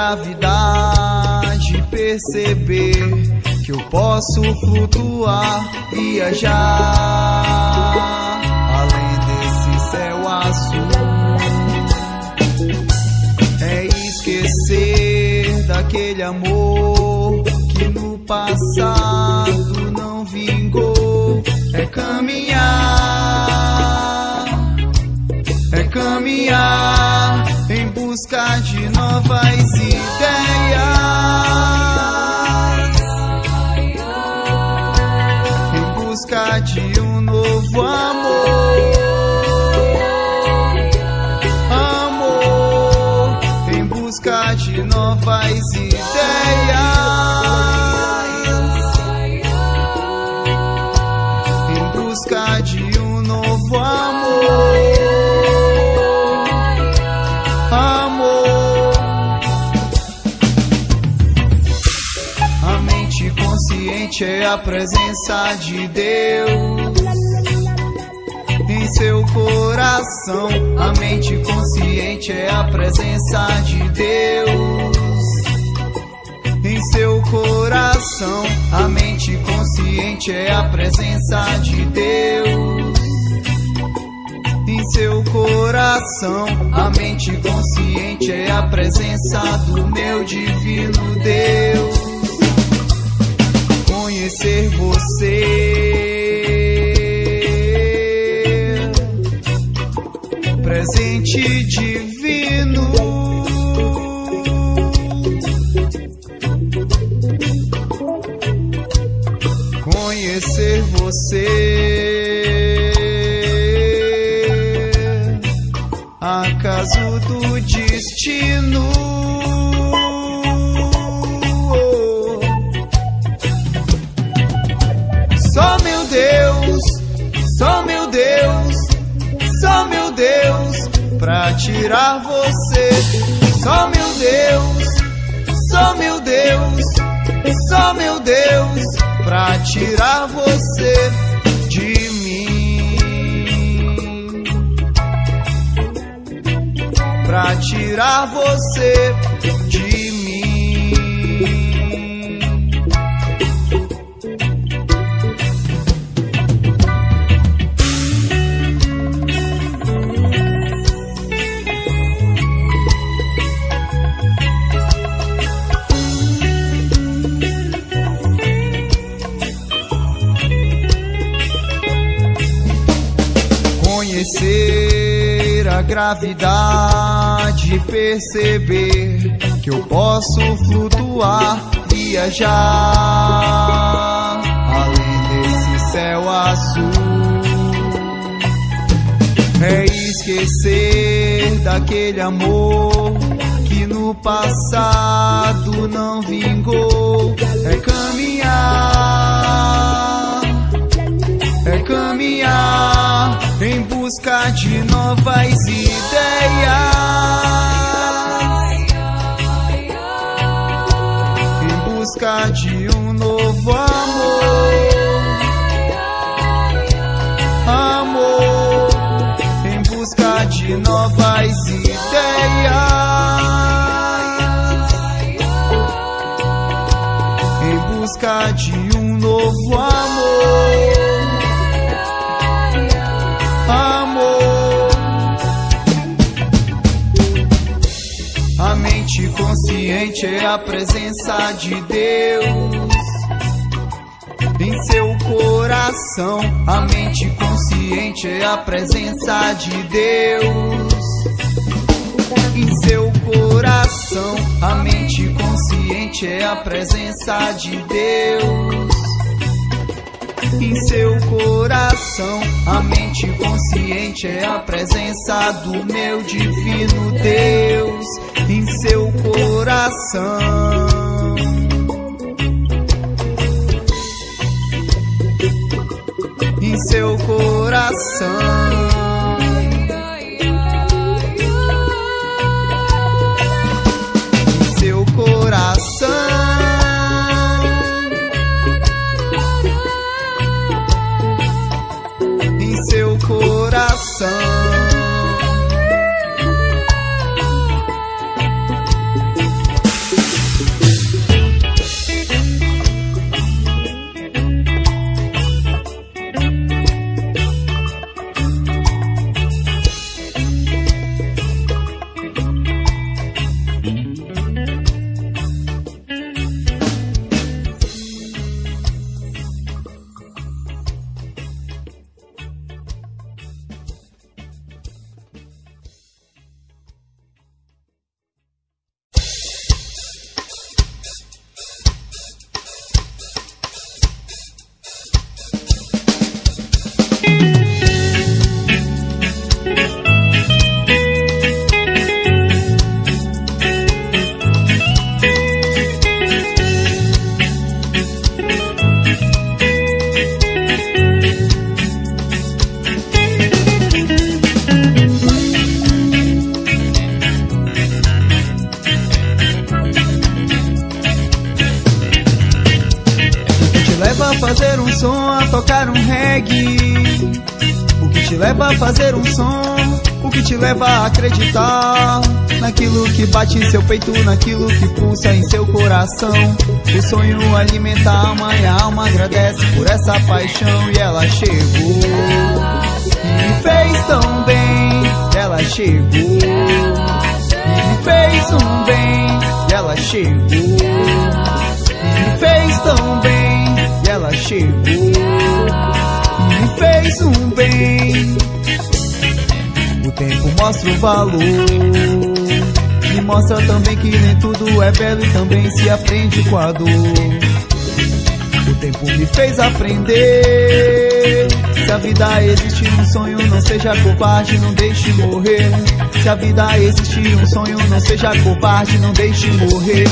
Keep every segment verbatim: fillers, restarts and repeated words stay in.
gravidade, perceber que eu posso flutuar, viajar além desse céu azul. É esquecer daquele amor que no passado não vingou. É caminhar, é caminhar em busca de novas ideias, em busca de um novo amor, amor, em busca de novas ideias, em busca de um novo amor. Consciente é a presença de Deus em seu coração. A mente consciente é a presença de Deus em seu coração. A mente consciente é a presença de Deus em seu coração. A mente consciente é a presença do meu divino Deus. Conhecer você, presente divino, conhecer você, acaso do destino. Só meu Deus, só meu Deus, só meu Deus, pra tirar você. Só meu Deus, só meu Deus, só meu Deus, pra tirar você de mim, pra tirar você de mim. Conhecer a gravidade, perceber que eu posso flutuar, viajar além desse céu azul. É esquecer daquele amor que no passado não vingou. É caminhar, é caminhar em busca de novas ideias, em busca de um novo amor, amor, em busca de novas ideias, em busca de um novo amor, amor. A mente consciente é a presença de Deus em seu coração. A mente consciente é a presença de Deus em seu coração. A mente consciente é a presença de Deus em seu coração. A mente consciente é a presença do meu divino Deus em seu coração. Em seu coração. Em seu coração. Seu coração. tocar um reggae? O que te leva a fazer um som? O que te leva a acreditar naquilo que bate em seu peito, naquilo que pulsa em seu coração? O sonho alimenta a alma e a alma agradece por essa paixão. E ela chegou e me fez tão bem. Ela chegou e me fez um bem. E ela chegou e me fez tão bem. E ela chegou e me fez um bem. O tempo mostra o valor, me mostra também que nem tudo é belo e também se aprende com a dor. O tempo me fez aprender. Se a vida existe um sonho, não seja covarde, não deixe morrer. Se a vida existe um sonho, não seja covarde, não deixe morrer.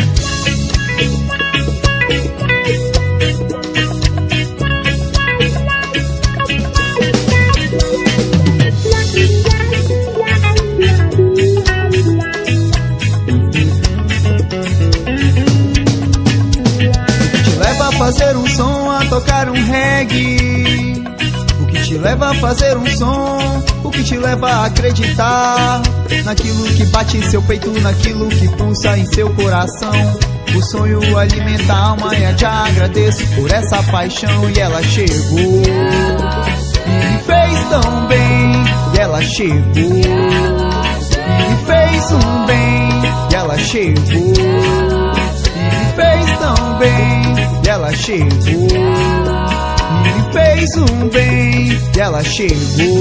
Fazer um som, a tocar um reggae. O que te leva a fazer um som? O que te leva a acreditar naquilo que bate em seu peito, naquilo que pulsa em seu coração? O sonho alimenta a alma e eu te agradeço por essa paixão. E ela chegou e me fez tão bem. E ela chegou e me fez um bem. E ela chegou e me fez tão bem. E ela chegou e me fez um bem. E ela chegou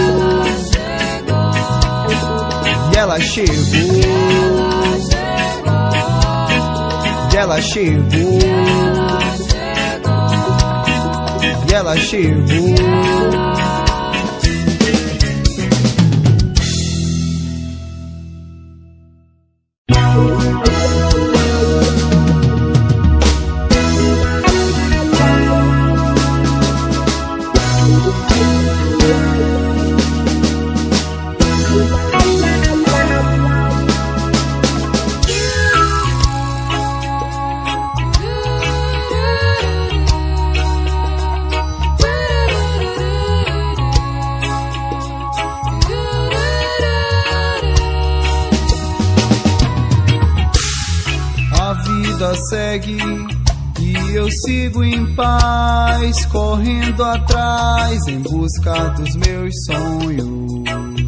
e ela chegou e ela chegou e ela chegou. Segue e eu sigo em paz, correndo atrás em busca dos meus sonhos.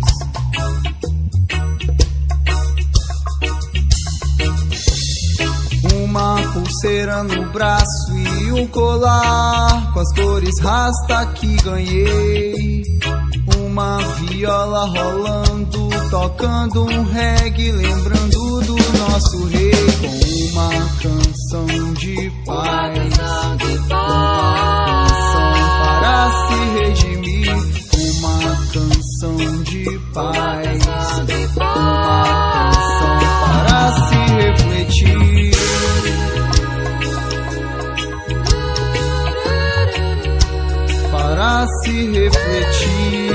Uma pulseira no braço e um colar com as cores rasta que ganhei. Uma viola rolando, tocando um reggae, lembrando do nosso rei. Com uma canção de paz, uma canção para se redimir. Uma canção de paz, uma canção para se refletir. Para se refletir.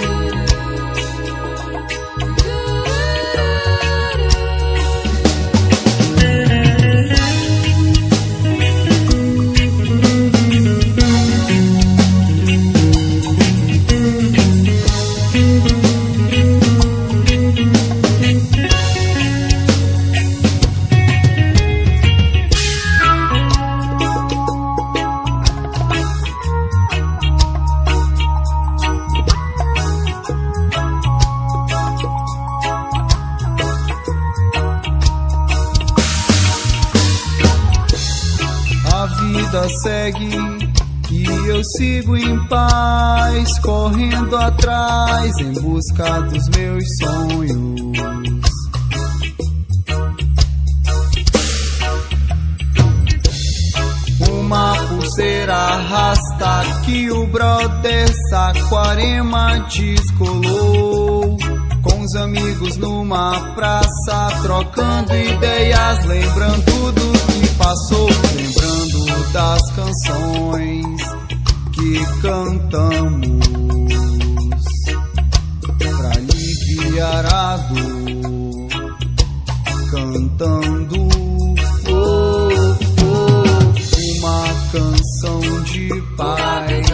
Segue e eu sigo em paz, correndo atrás em busca dos meus sonhos. Uma pulseira rasta que o brother Saquarema descolou, com os amigos numa praça, trocando ideias, lembrando do que passou, lembrando das canções que cantamos pra aliviar a dor, cantando oh, oh, uma canção de paz.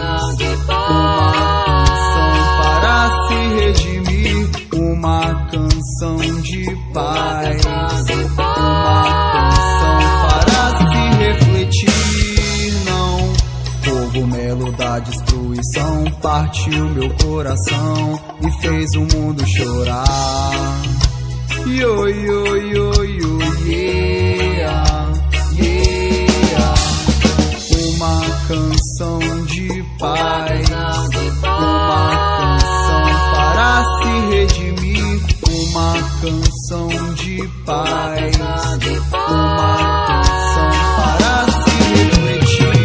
partiu meu coração e fez o mundo chorar. Yo, yo, yo, yo, yeah, yeah. Uma canção de paz, uma canção para se redimir, uma canção de paz, uma canção para se refletir.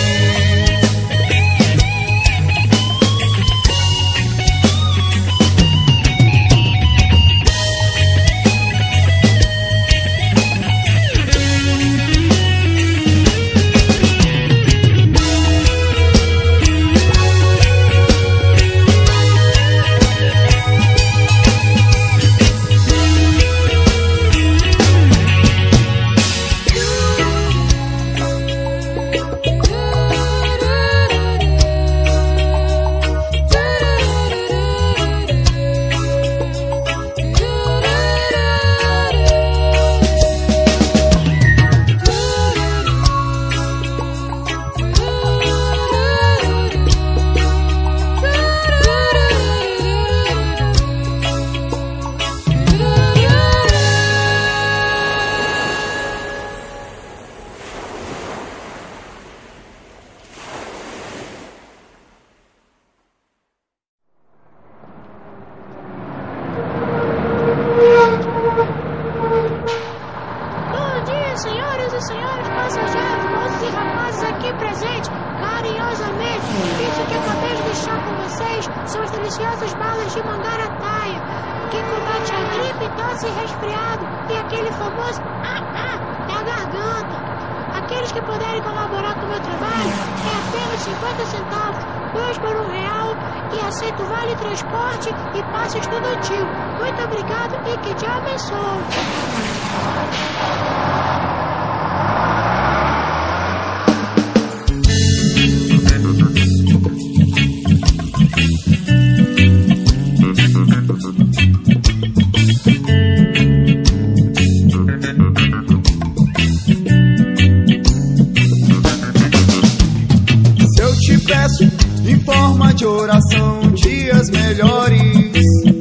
Em forma de oração, dias melhores.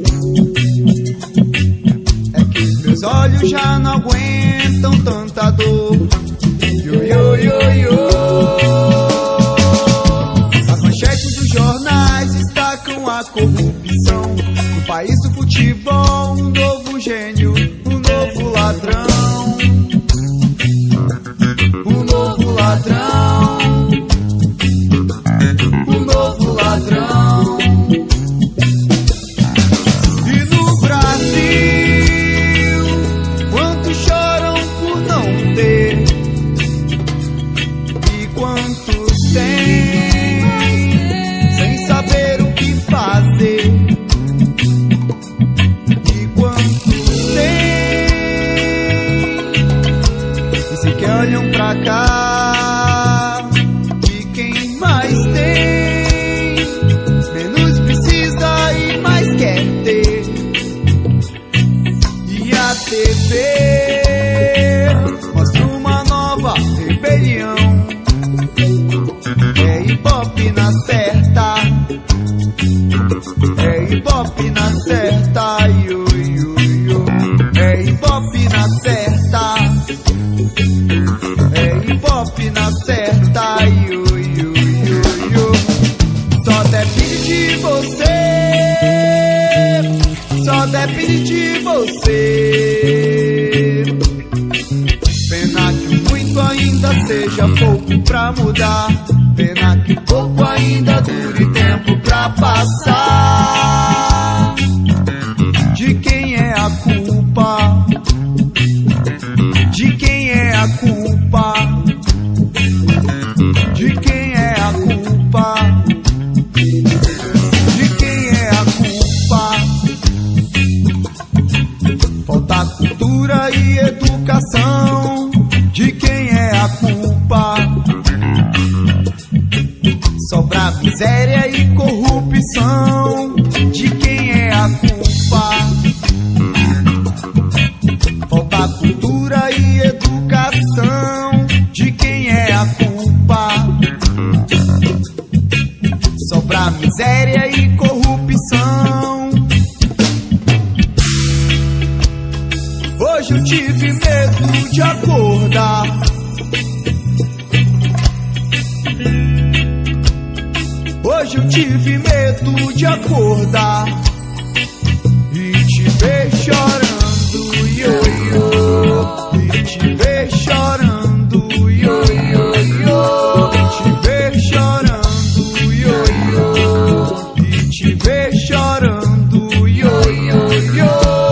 É que meus olhos já não aguentam tanta dor. Yo, yo, yo, yo. As manchetes dos jornais destacam a corrupção. No país do futebol, um novo gênio, um novo ladrão. Um novo ladrão. Ladrão. E no Brasil, quantos choram por não ter, e quantos têm, sem saber o que fazer, e quantos têm, e sequer olham pra cá, e quem mais tem quer ter. E a T V mostra uma nova rebelião. É hip-hop na certa, é hip-hop na certa, yo, yo, yo. É hip-hop na certa, é hip-hop na certa, yo, yo, yo, yo. Só depende de você, só depende de você. Pena que o muito ainda seja pouco pra mudar. Pena que pouco ainda dure tempo pra passar. De quem é a culpa? De quem é a culpa? De quem é a culpa? De quem é a culpa? Falta cultura e educação. De quem é a culpa? Sobra miséria e corrupção. De quem é a culpa? Falta cultura e educação. De quem é a culpa? Sobra miséria Hoje eu tive medo de acordar. Hoje eu tive medo de acordar e te ver chorando, ioiô. E te ver chorando, ioiô. E te ver chorando, ioiô. E te ver chorando, ioiô.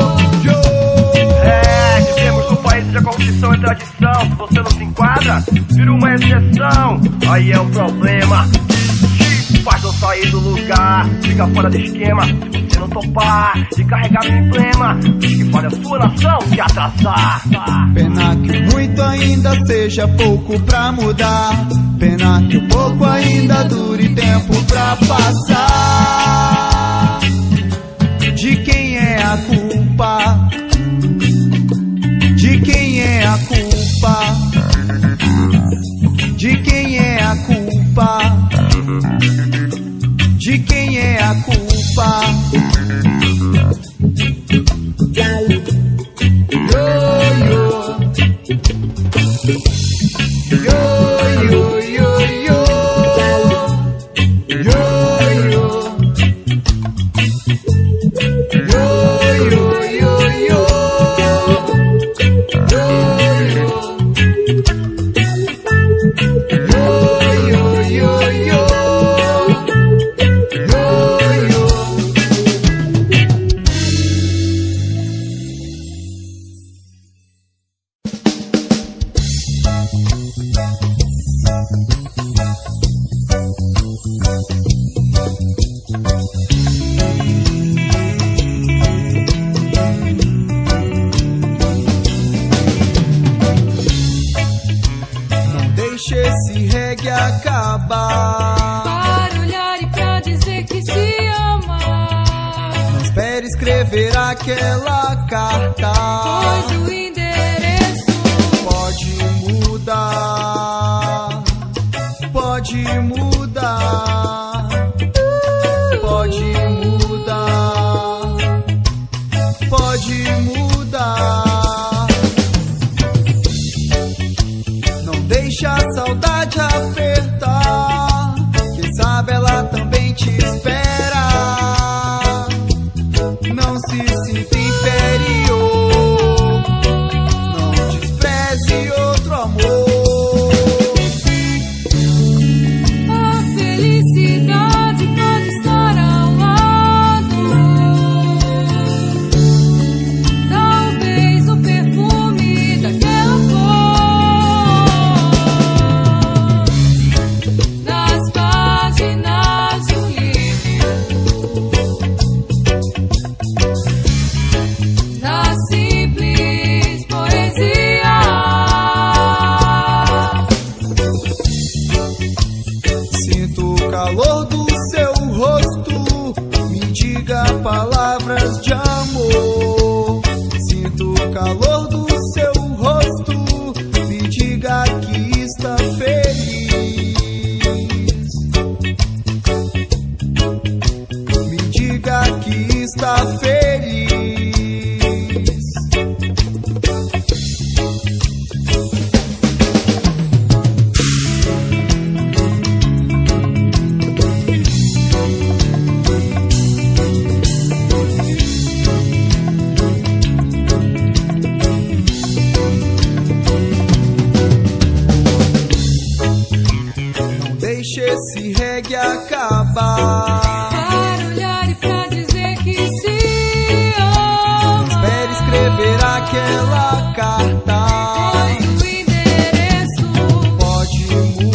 É, vivemos num país de constituição e tradição. Se você não se enquadra, vira uma exceção. Aí é o problema. Faz não sair do lugar, fica fora do esquema. Se você não topar de carregar no emblema, diz que faz a sua nação se atrasar. Pena que o muito ainda seja pouco pra mudar. Pena que o pouco ainda dure tempo pra passar. De quem é a culpa? De quem é a culpa? De quem é a culpa? De quem é a culpa? Esse reggae acabar. Para olhar e pra dizer que se ama. Não espere escrever aquela carta, Pois o endereço pode mudar. Pode mudar. Pode mudar. Pode mudar. Não deixa a saudade apertar. Quem sabe ela também te espera. Não se sinta inferior. Não despreze outro amor. A felicidade pode estar ao lado. Talvez o perfume daquela flor nas páginas do livro, na simples poesia. Sinto o calor do seu rosto, me diga palavras de amor. Sinto o calor do seu rosto, me diga que está feliz. Me diga que está feliz. Não deixe esse reggae acabar. Para olhar e pra dizer que se ama. Espere escrever aquela carta, Pois o endereço pode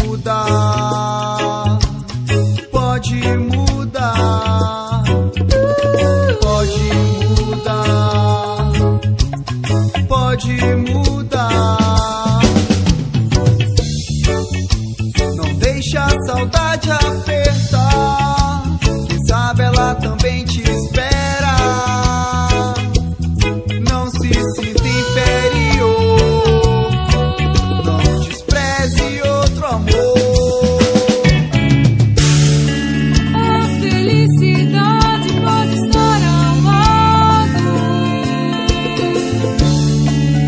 mudar. Pode mudar. Pode mudar. Pode mudar. Não deixa a saudade apertar. Quem sabe ela também te espera. Não se sinta inferior. Não despreze outro amor. a felicidade pode estar ao lado.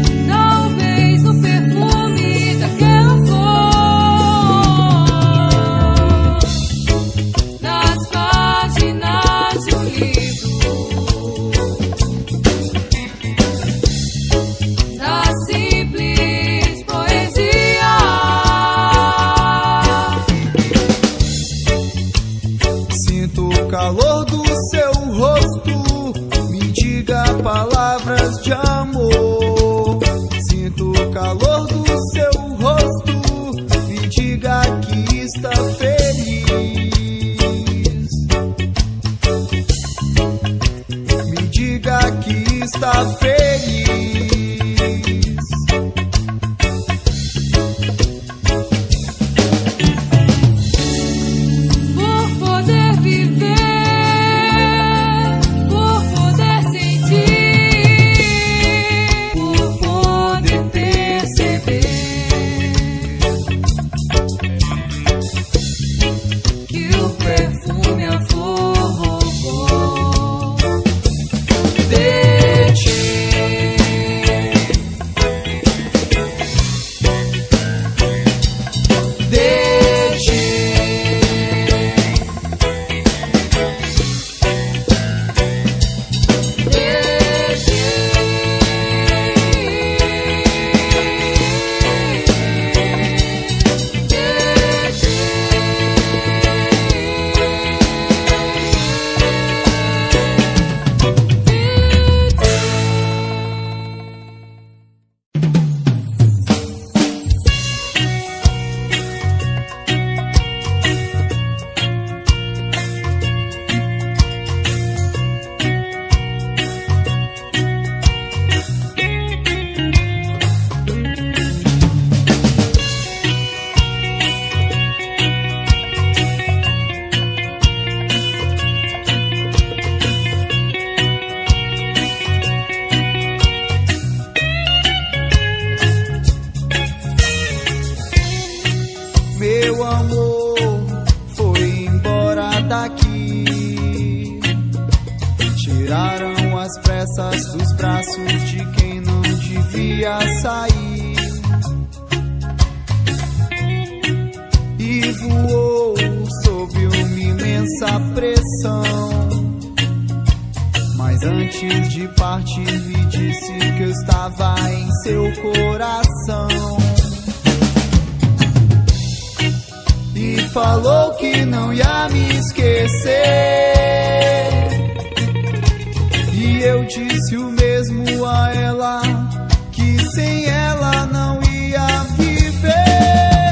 está feliz. Por poder viver, por poder sentir, por poder perceber que o perfume a flor roubou de ti. De ti. Meu amor foi embora daqui. Tiraram as pressas dos braços de quem não devia sair. E voou sob uma imensa pressão. Mas antes de partir me disse que eu estava em seu coração. E falou que não ia me esquecer. E eu disse o mesmo a ela, que sem ela não ia viver.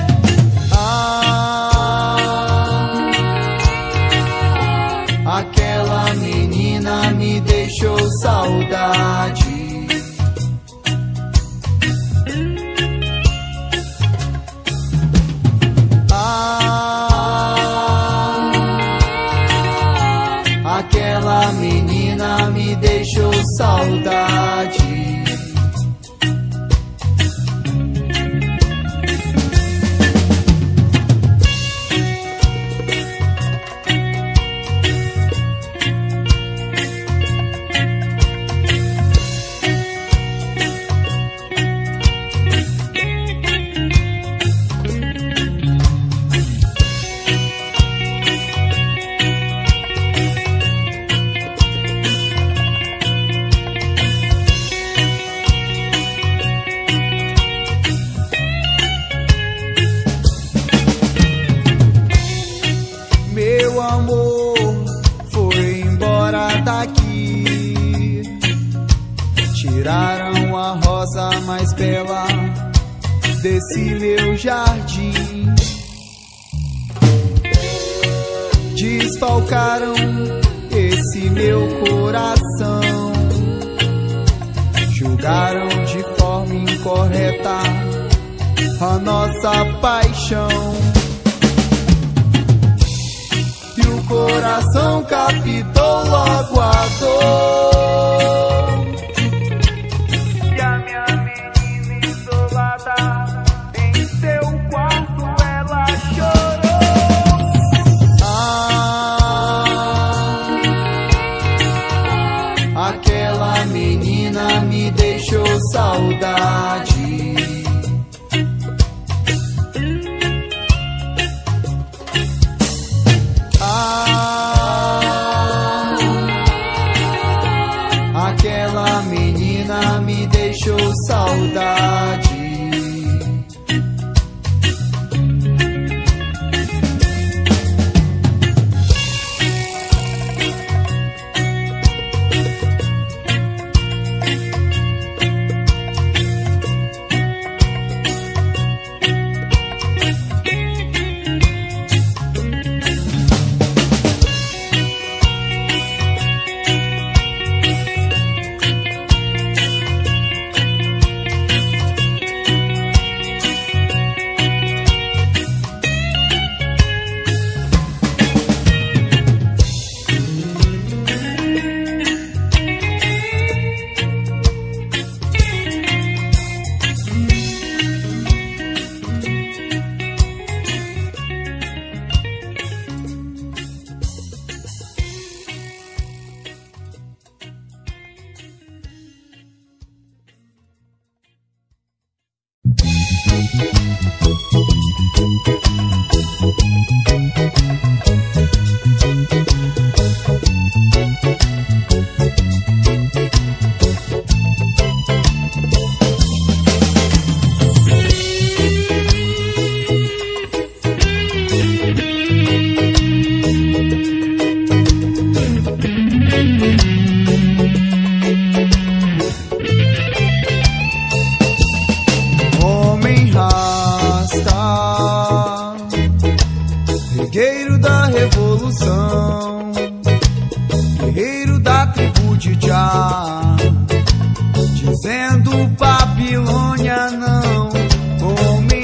Ah, aquela menina me deixou saudade. Aquela menina me deixou saudade. Meu amor foi embora daqui. Tiraram a rosa mais bela desse meu jardim. Desfalcaram esse meu coração. Julgaram de forma incorreta a nossa paixão. O coração captou logo a dor. E a minha menina isolada em seu quarto ela chorou. Ah, aquela menina me deixou saudade. Aquela menina me deixou saudade. dizendo Babilônia não, homem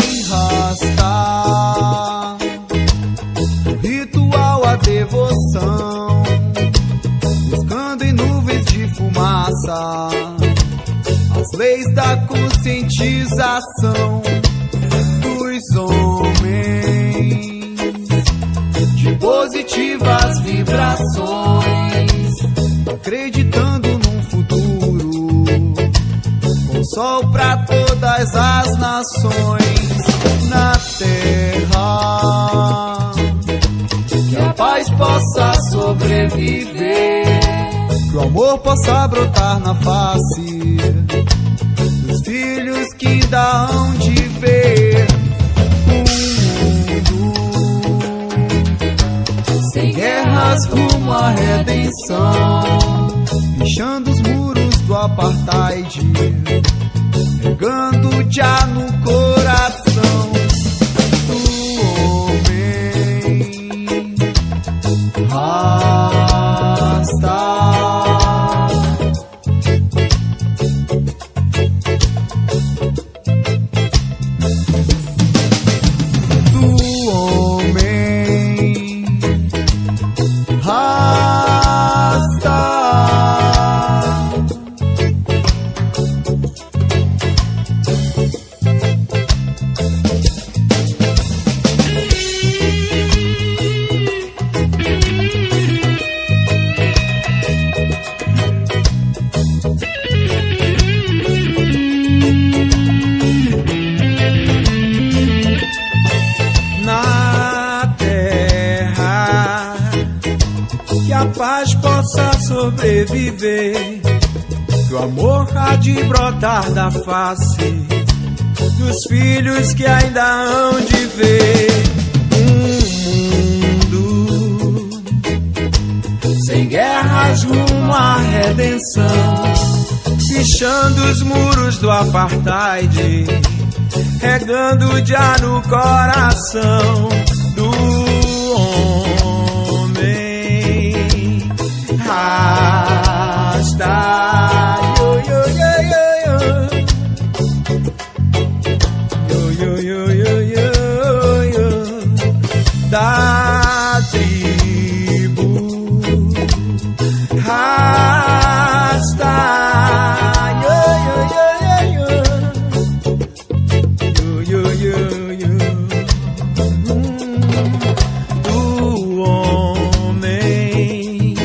rasta. O ritual, a devoção, buscando em nuvens de fumaça as leis da conscientização dos homens, de positivas vibrações, acreditando num futuro com sol pra todas as nações na terra, que a paz possa sobreviver, que o amor possa brotar na face dos filhos que ainda hão de ver um mundo sem guerras rumo à redenção, pichando os muros do apartheid, regando já no coração do homem rasta. Sobreviver, que o amor há de brotar da face dos filhos que ainda hão de ver um mundo sem guerras rumo à redenção, pichando os muros do apartheid, regando já no coração do rasta, yo yo yo yo yo yo yo yo yo yo da tribo rasta, yo yo yo yo yo yo yo yo do homem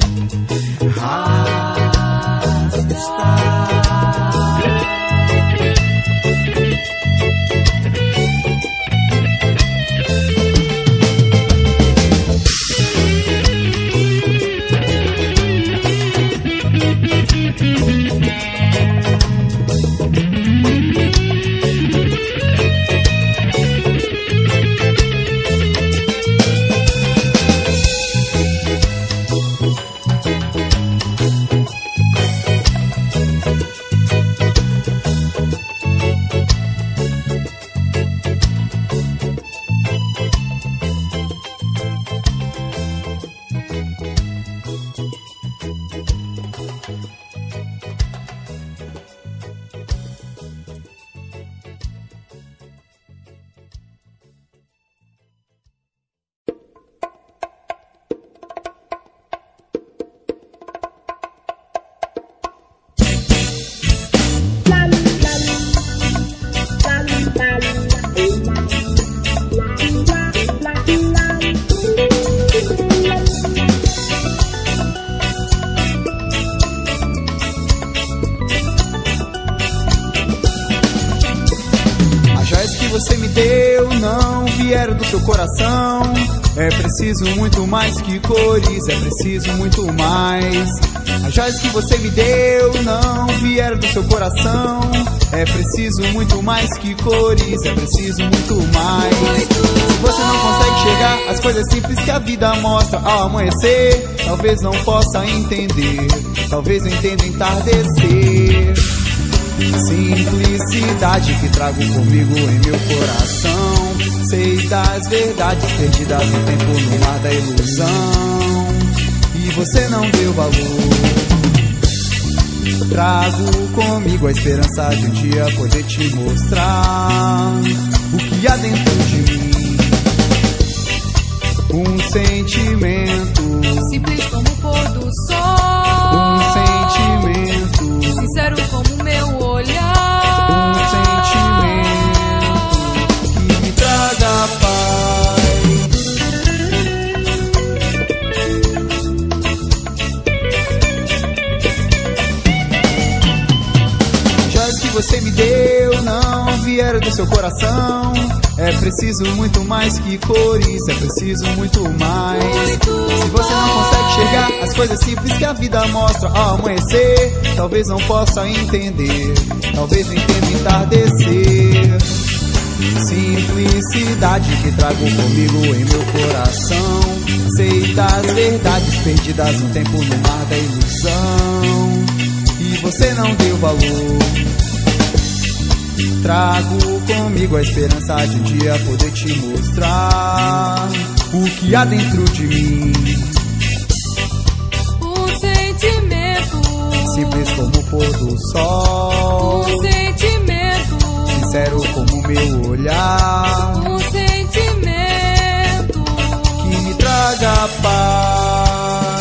você me deu não vieram do seu coração. É preciso muito mais que cores, é preciso muito mais. As joias que você me deu não vieram do seu coração. É preciso muito mais que cores, é preciso muito mais. Se você não consegue chegar às coisas simples que a vida mostra ao amanhecer, talvez não possa entender, talvez não entenda entardecer. Simplicidade que trago comigo em meu coração. Sei das verdades perdidas no tempo, no mar da ilusão, e você não deu valor. Trago comigo a esperança de um dia poder te mostrar o que há dentro de mim. Um sentimento simples como o pôr do sol, um sentimento sincero como o meu olhar, um sentimento que me traga paz. Joias que você me deu não vieram do seu coração. É preciso muito mais que cores, é preciso muito mais. Se você não consegue enxergar as coisas simples que a vida mostra ao amanhecer, talvez não possa entender, talvez não entenda o entardecer. Simplicidade que trago comigo em meu coração. Sei das verdades perdidas no tempo no mar da ilusão, e você não deu valor. Trago comigo a esperança de um dia poder te mostrar o que há dentro de mim. Um sentimento simples como o pôr do sol, um sentimento sincero como o meu olhar, um sentimento que me traga paz.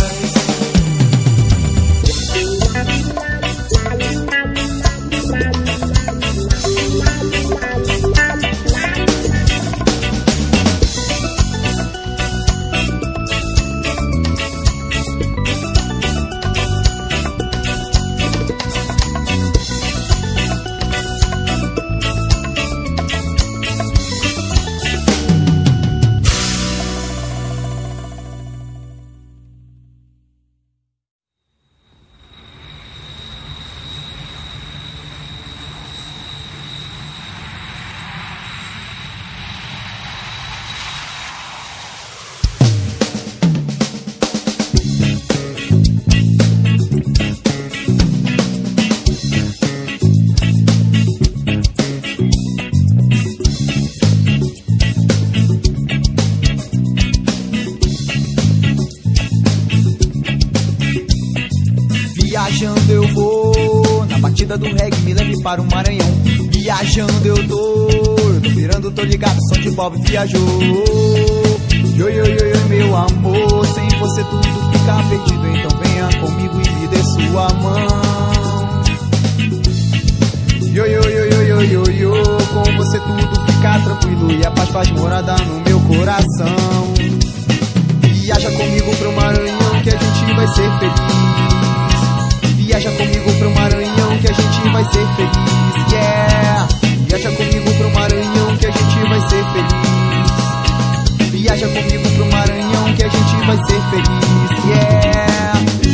Viajando eu vou, na batida do reggae me leve para o Maranhão. Viajando eu tô, eu tô virando, tô ligado, som de Bob viajou. Yo, yo, yo, yo, meu amor, sem você tudo fica perdido, então venha comigo e me dê sua mão. Yo, yo, yo, yo, yo, yo, yo, com você tudo fica tranquilo e a paz faz morada no meu coração. Viaja comigo pro Maranhão que a gente vai ser feliz. Viaja comigo pro Maranhão que a gente vai ser feliz, yeah. Viaja comigo pro Maranhão que a gente vai ser feliz. Viaja comigo pro Maranhão que a gente vai ser feliz, yeah.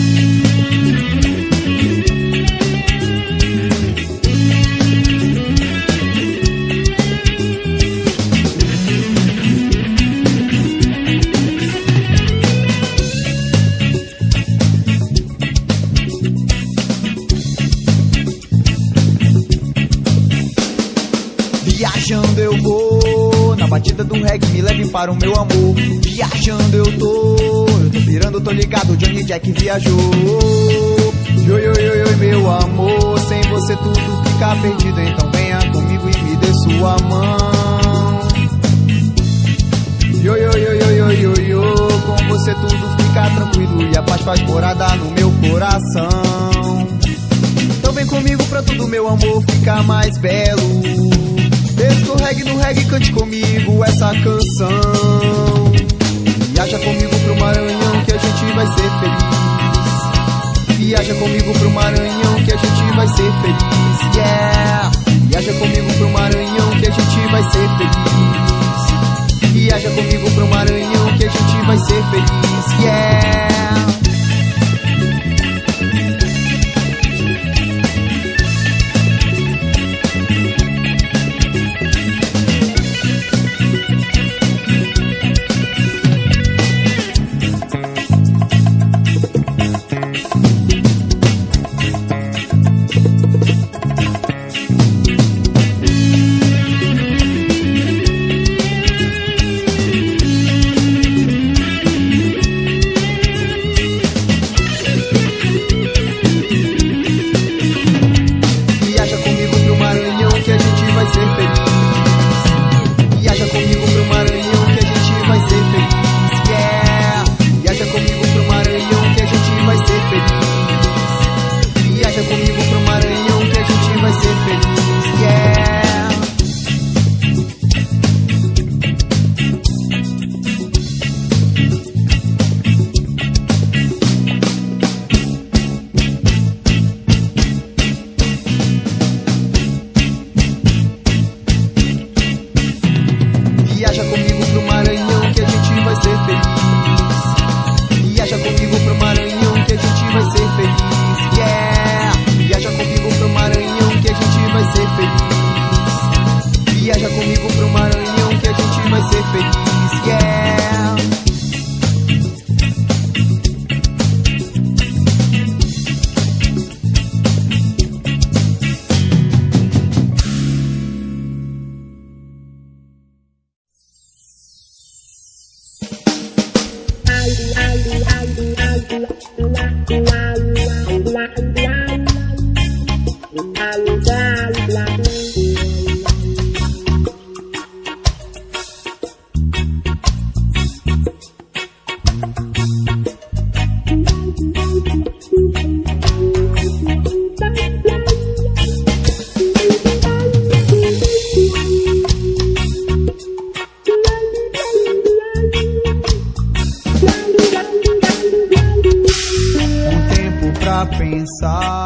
Viajando eu vou, na batida do reggae me leve para o meu amor. Viajando eu tô, eu tô virando, tô ligado, Johnny Jack viajou. Yo, yo, yo, yo, meu amor, sem você tudo fica perdido, então venha comigo e me dê sua mão. Yo, yo, yo, yo, yo, yo, yo, com você tudo fica tranquilo e a paz faz morada no meu coração. Então vem comigo pra tudo, meu amor, ficar mais belo. Escorregue no reggae, cante comigo essa canção. Viaja comigo pro Maranhão que a gente vai ser feliz. Viaja comigo pro Maranhão que a gente vai ser feliz, yeah. Viaja comigo pro Maranhão que a gente vai ser feliz. Viaja comigo pro Maranhão que a gente vai ser feliz, yeah.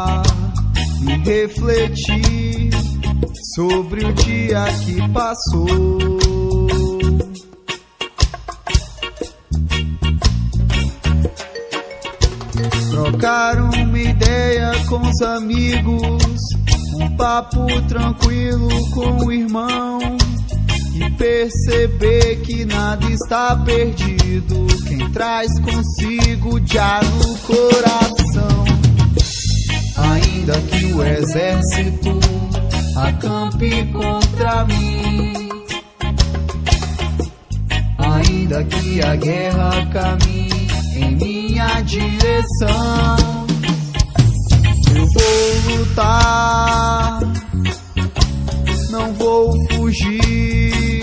voltar e refletir sobre o dia que passou. Trocar uma ideia com os amigos, um papo tranquilo com o irmão, e perceber que nada está perdido. Quem traz consigo já no coração, ainda que o exército acampe contra mim, ainda que a guerra caminhe em minha direção, eu vou lutar, não vou fugir.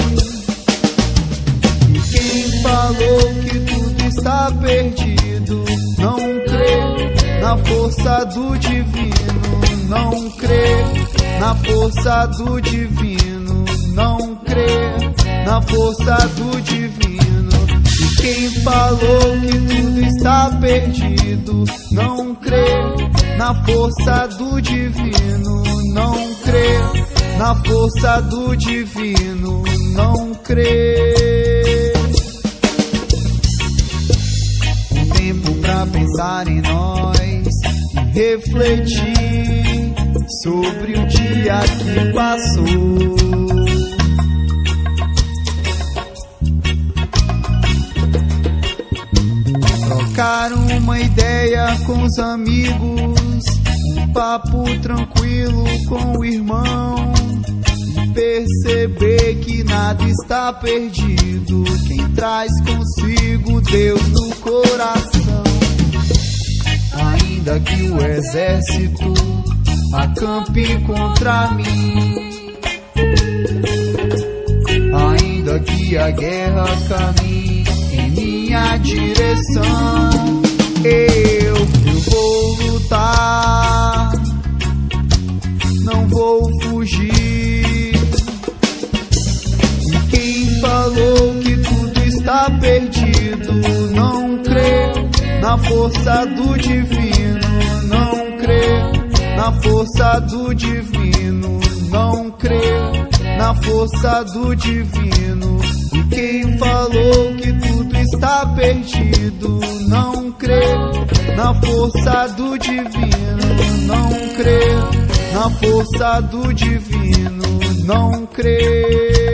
E quem falou que tudo está perdido não crê na força do divino, não crê na força do divino, não crê na força do divino. E quem falou que tudo está perdido não crê na força do divino, não crê na força do divino, não crê. Um tempo pra pensar em nós e refletir sobre o dia que passou. Trocar uma ideia com os amigos, um papo tranquilo com o irmão, e perceber que nada está perdido. Quem traz consigo Deus no coração, ainda que o exército acampe contra mim, ainda que a guerra caminhe em minha direção, eu, eu vou lutar, não vou fugir. E quem falou que tudo está perdido não crê na força do divino, não crê na força do divino, não crê na força do divino. E quem falou que tudo está perdido não crê na força do divino, não crê na força do divino, não crê.